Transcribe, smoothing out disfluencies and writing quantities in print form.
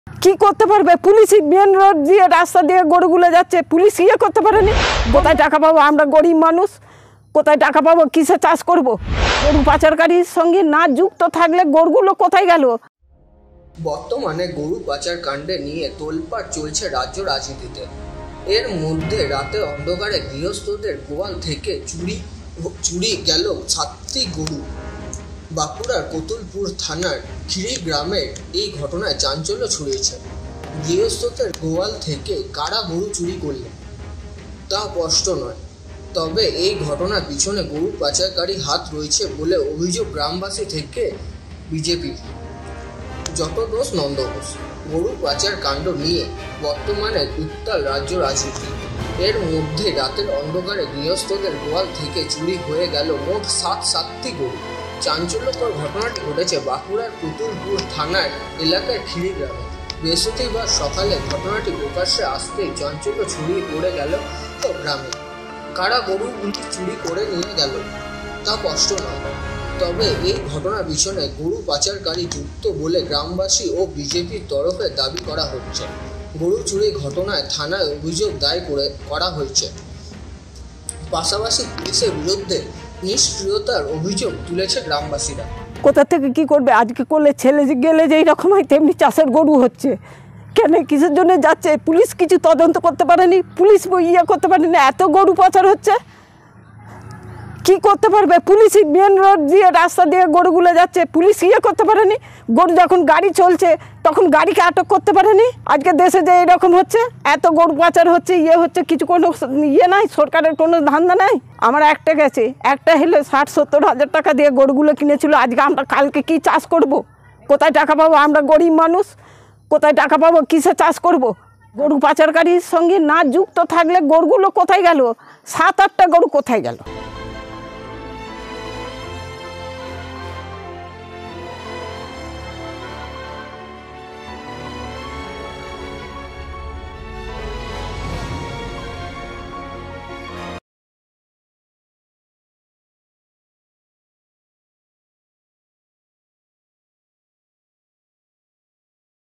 কি করতে পারবে? পুলিশ মেন রোড দিয়ে রাস্তা দিয়ে গরুগুলো যাচ্ছে, পুলিশ ইয়ে করতে পারেনি। কোথায় টাকা পাবো? আমরা গরিব মানুষ, কোথায় টাকা পাবো? কিসে চাষ করব? গরু পাচারকারীর সঙ্গে না যুক্ত থাকলে গরুগুলো কোথায় গেল? বর্তমানে গরু পাচার কাণ্ডে নিয়ে তোলপাড় চলছে রাজ্য রাজনীতিতে। এর মধ্যে রাতে অন্ধকারে গৃহস্থদের গোয়াল থেকে চুরি গেল 7টি গরু। বাঁকুড়ার কতুলপুর থানার খিড়ি গ্রামের এই ঘটনায় চাঞ্চল্য ছড়িয়েছে। গৃহস্থদের গোয়াল থেকে কারা গরু চুরি করলেন তা স্পষ্ট নয়, তবে এই ঘটনার পিছনে গরু পাচারকারী হাত রয়েছে বলে অভিযোগ গ্রামবাসী থেকে বিজেপির। যত দোষ নন্দ ঘোষ। গরু পাচার কাণ্ড নিয়ে বর্তমানে উত্তাল রাজ্য রাজনীতি। এর মধ্যে রাতের অন্ধকারে গৃহস্থদের গোয়াল থেকে চুরি হয়ে গেল মোট 7টি গরু। চাঞ্চল্যকর ঘটনাটি ঘটেছে বাঁকুড়ার কতুলপুর থানার এলাকার খিড়ি গ্রামে। বৃহস্পতিবার সকালে ঘটনাটি প্রকাশ্যে আসতেই চাঞ্চল্য ছড়িয়ে পড়ে গেল গ্রামে। কারা গরুগুলি চুরি করে নিয়ে গেল তা স্পষ্ট নয়, তবে এই ঘটনার পিছনে গরু পাচারকারী যুক্ত বলে গ্রামবাসী ও বিজেপির তরফে দাবি করা হচ্ছে। গরু চুরির ঘটনায় থানায় অভিযোগ দায়ের করা হয়েছে। পাশাপাশি পুলিশের বিরুদ্ধে নিষ্ক্রিয়তার অভিযোগ তুলেছে গ্রামবাসীরা। কোথা থেকে কি করবে? আজকে করলে ছেলে গেলে যেই রকম হয় তেমনি চাষের গরু হচ্ছে। কেন, কিসের জন্য যাচ্ছে? পুলিশ কিছু তদন্ত করতে পারেনি, পুলিশ ইয়ে করতে পারেনি, এত গরু পাচার হচ্ছে। কি করতে পারবে? পুলিশ মেন রোড দিয়ে রাস্তা দিয়ে গরুগুলো যাচ্ছে, পুলিশ ইয়ে করতে পারেনি। গরু যখন গাড়ি চলছে তখন গাড়িকে আটক করতে পারেনি। আজকে দেশে যে এরকম হচ্ছে, এত গরু পাচার হচ্ছে, ইয়ে হচ্ছে, কিছু কোনো ইয়ে নাই, সরকারের কোনো ধান্দা নাই। আমার একটা গেছে, একটা হলে 60-70 হাজার টাকা দিয়ে গরুগুলো কিনেছিল। আজকে আমরা কালকে কি চাষ করব? কোথায় টাকা পাবো? আমরা গরিব মানুষ, কোথায় টাকা পাবো? কিসে চাষ করব? গরু পাচারকারীর সঙ্গে না যুক্ত থাকলে গরুগুলো কোথায় গেল? 7-8টা গরু কোথায় গেল?